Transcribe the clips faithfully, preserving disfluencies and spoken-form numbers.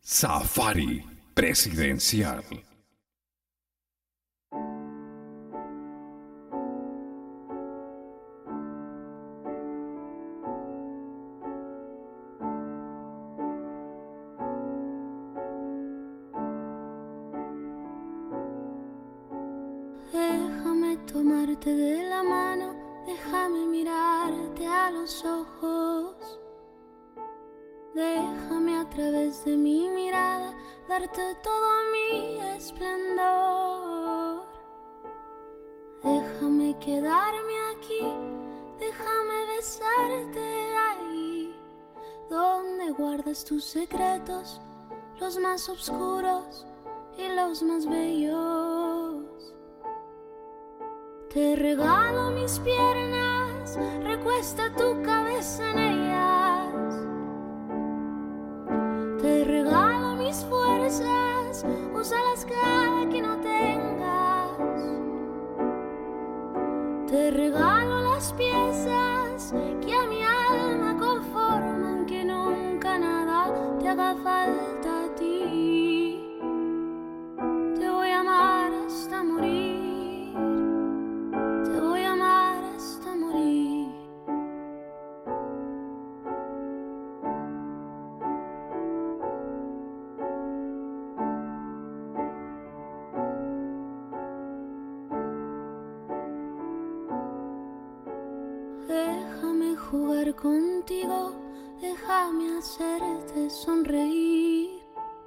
Safari Presidencial. Déjame tomarte de la mano, déjame mirarte a los ojos. Déjame a través de mi mirada darte todo mi esplendor. Déjame quedarme aquí, déjame besarte ahí, donde guardas tus secretos, los más oscuros y los más bellos. Te regalo mis piernas, recuesta tu cabeza en ellas. Te regalo mis fuerzas, úsalas cada que no tengas. Te regalo las piezas que a mi alma conforman, que nunca nada te haga falta a ti. Te voy a amar hasta morir, te voy a amar hasta morir. Déjame jugar contigo, déjame hacerte sonreír.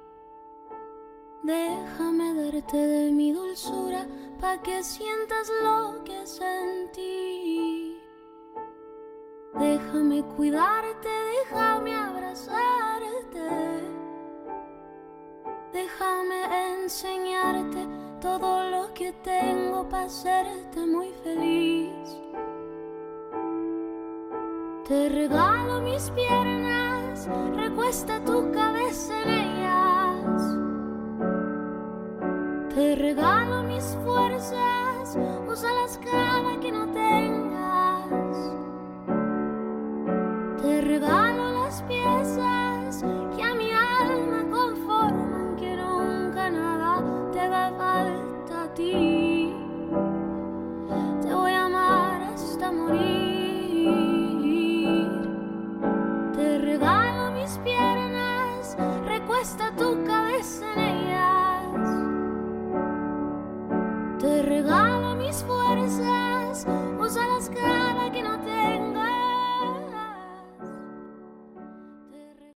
Déjame darte de mi dulzura, pa' que sientas lo que sentí. Déjame cuidarte, déjame abrazarte. Déjame enseñarte todo lo que tengo pa' hacerte muy feliz. Te regalo mis piernas, recuesta tu cabeza en ellas. Te regalo mis fuerzas, úsalas cada que no tengas. Te regalo las piezas que a mi alma conforman, que nunca nada te haga falta a ti. Te voy a amar hasta morir. Te regalo mis piernas, recuesta tu cabeza en ellas. Te regalo mis fuerzas,